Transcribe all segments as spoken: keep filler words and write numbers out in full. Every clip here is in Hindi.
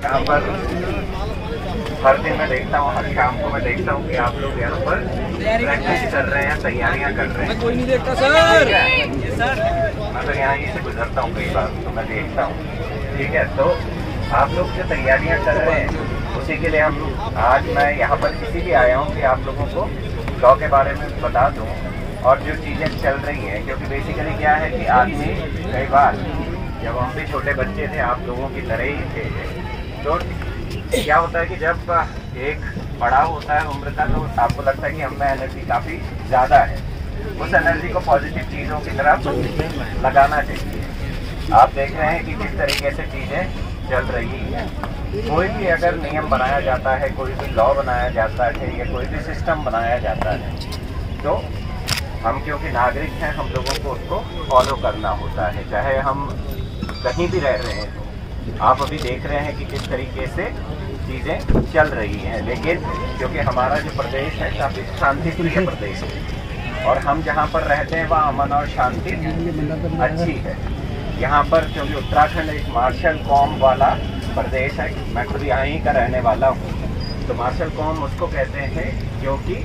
यहाँ पर हर दिन मैं देखता हूँ, हर शाम को मैं देखता हूँ कि आप लोग यहाँ पर प्रैक्टिस कर रहे हैं, तैयारियाँ कर रहे हैं। कोई नहीं देखता सर। मैं तो यहाँ से गुजरता हूँ कई बार, तो मैं देखता हूँ। ठीक है, तो आप लोग जो तैयारियाँ कर रहे हैं उसी के लिए हम आज मैं यहाँ पर इसीलिए आया हूँ कि आप लोगों को लॉ के बारे में बता दूँ और जो चीज़ें चल रही हैं। क्योंकि बेसिकली क्या है कि आदमी कई बार जब हम भी छोटे बच्चे थे, आप लोगों की तरह ही थे, तो क्या होता है कि जब एक बड़ा होता है उम्र का, तो आपको लगता है कि हमें एनर्जी काफ़ी ज़्यादा है। उस एनर्जी को पॉजिटिव चीज़ों की तरफ लगाना चाहिए। आप देख रहे हैं कि किस तरीके से चीज़ें चल रही है। कोई भी अगर नियम बनाया जाता है, कोई भी लॉ बनाया जाता है या कोई भी सिस्टम बनाया जाता है, तो हम क्योंकि नागरिक हैं, हम लोगों को उसको फॉलो करना होता है, चाहे हम कहीं भी रह रहे हैं। आप अभी देख रहे हैं कि किस तरीके से चीज़ें चल रही हैं, लेकिन क्योंकि हमारा जो प्रदेश है काफ़ी शांतिप्रिय प्रदेश है और हम जहाँ पर रहते हैं वहाँ अमन और शांति अच्छी है। यहाँ पर क्योंकि उत्तराखंड एक मार्शल कॉम वाला प्रदेश है, मैं खुद यहाँ ही का रहने वाला हूँ, तो मार्शल कॉम उसको कहते हैं क्योंकि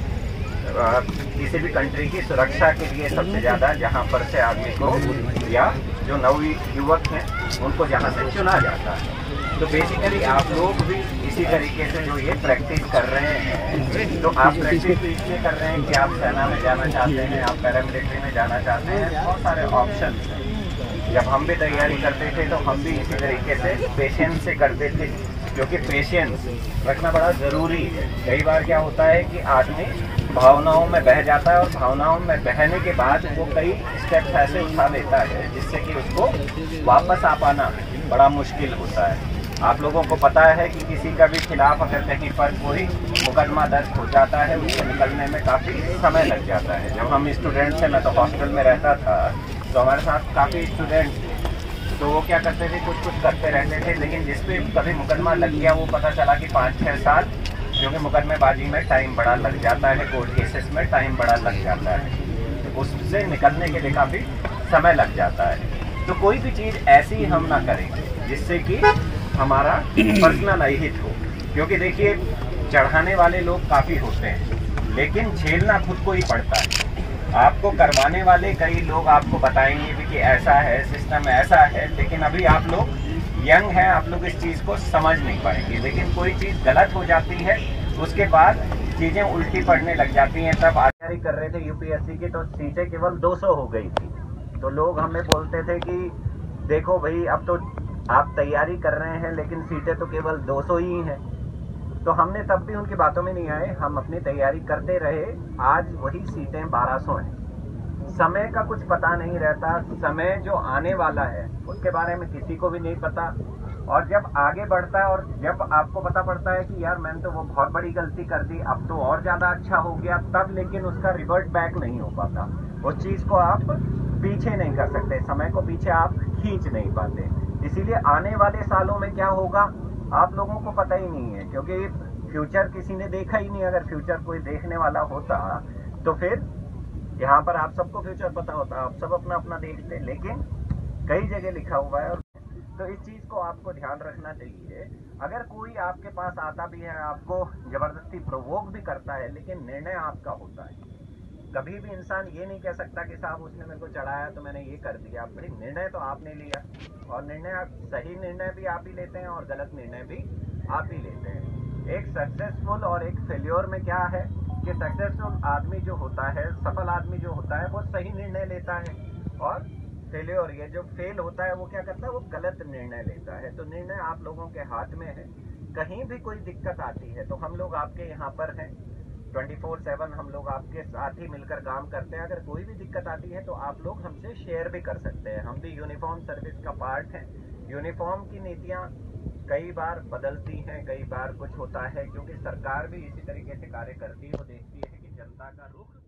किसी भी कंट्री की सुरक्षा के लिए सबसे ज़्यादा जहाँ पर से आदमी को या जो नव युवक हैं उनको जहाँ से चुना जाता है। तो बेसिकली आप लोग भी इसी तरीके से जो ये प्रैक्टिस कर रहे हैं, तो आप प्रैक्टिस तो इसलिए कर रहे हैं कि आप सेना में जाना चाहते हैं, आप पैरामिलिट्री में जाना चाहते हैं, बहुत सारे ऑप्शन हैं। जब हम भी तैयारी करते थे तो हम भी इसी तरीके से पेशेंस से करते थे, क्योंकि पेशेंस रखना बड़ा ज़रूरी है। कई बार क्या होता है कि आदमी भावनाओं में बह जाता है और भावनाओं में बहने के बाद वो कई स्टेप्स ऐसे उठा लेता है जिससे कि उसको वापस आ पाना बड़ा मुश्किल होता है। आप लोगों को पता है कि किसी का भी खिलाफ अगर कहीं पर कोई मुकदमा दर्ज हो जाता है, उसको निकलने में काफ़ी समय लग जाता है। जब हम स्टूडेंट थे, मैं तो हॉस्टल में रहता था, तो हमारे साथ काफ़ी स्टूडेंट, तो वो क्या करते थे, कुछ कुछ करते रहते थे, लेकिन जिस पे कभी मुकदमा लग गया वो पता चला कि पाँच छः साल, क्योंकि मुकदमेबाजी में टाइम बड़ा लग जाता है, कोर्ट केसेस में टाइम बड़ा लग जाता है, तो उससे निकलने के लिए काफ़ी समय लग जाता है। तो कोई भी चीज़ ऐसी हम ना करें जिससे कि हमारा पर्सनल अहित हो, क्योंकि देखिए चढ़ाने वाले लोग काफ़ी होते हैं लेकिन झेलना खुद को ही पड़ता है। आपको करवाने वाले कई लोग आपको बताएंगे भी कि ऐसा है, सिस्टम ऐसा है, लेकिन अभी आप लोग यंग हैं, आप लोग इस चीज़ को समझ नहीं पाएंगे। लेकिन कोई चीज़ गलत हो जाती है, उसके बाद चीज़ें उल्टी पड़ने लग जाती हैं। तब तैयारी कर रहे थे यूपीएससी की, तो सीटें केवल दो सौ हो गई थी, तो लोग हमें बोलते थे कि देखो भाई, अब तो आप तैयारी कर रहे हैं लेकिन सीटें तो केवल दो सौ ही हैं। तो हमने तब भी उनकी बातों में नहीं आए, हम अपनी तैयारी करते रहे। आज वही सीटें बारह सौ हैं। समय का कुछ पता नहीं रहता, समय जो आने वाला है उसके बारे में किसी को भी नहीं पता, और जब आगे बढ़ता है और जब आपको पता पड़ता है कि यार मैंने तो वो बहुत बड़ी गलती कर दी, अब तो और ज़्यादा अच्छा हो गया, तब लेकिन उसका रिवर्ट बैक नहीं हो पाता। उस चीज़ को आप पीछे नहीं कर सकते, समय को पीछे आप खींच नहीं पाते। इसीलिए आने वाले सालों में क्या होगा आप लोगों को पता ही नहीं है, क्योंकि फ्यूचर किसी ने देखा ही नहीं। अगर फ्यूचर कोई देखने वाला होता तो फिर यहाँ पर आप सबको फ्यूचर पता होता, आप सब अपना अपना देखते, लेकिन कई जगह लिखा हुआ है। और तो इस चीज़ को आपको ध्यान रखना चाहिए। अगर कोई आपके पास आता भी है, आपको ज़बरदस्ती प्रोवोक भी करता है, लेकिन निर्णय आपका होता है। कभी भी इंसान ये नहीं कह सकता कि साहब उसने मेरे को चढ़ाया तो मैंने ये कर दिया। भाई निर्णय तो आपने लिया, और निर्णय आप सही निर्णय भी आप ही लेते हैं और गलत निर्णय भी आप ही लेते हैं। एक सक्सेसफुल और एक फेल्योर में क्या है कि सक्सेसफुल आदमी जो होता है, सफल आदमी जो होता है, वो सही निर्णय लेता है, और फेल्योर ये जो फेल होता है वो क्या करता है, वो गलत निर्णय लेता है। तो निर्णय आप लोगों के हाथ में है। कहीं भी कोई दिक्कत आती है तो हम लोग आपके यहाँ पर हैं, ट्वेंटी फोर सेवन हम लोग आपके साथ ही मिलकर काम करते हैं। अगर कोई भी दिक्कत आती है तो आप लोग हमसे शेयर भी कर सकते हैं। हम भी यूनिफॉर्म सर्विस का पार्ट हैं। यूनिफॉर्म की नीतियाँ कई बार बदलती हैं, कई बार कुछ होता है, क्योंकि सरकार भी इसी तरीके से कार्य करती है। वो देखती है कि जनता का रुख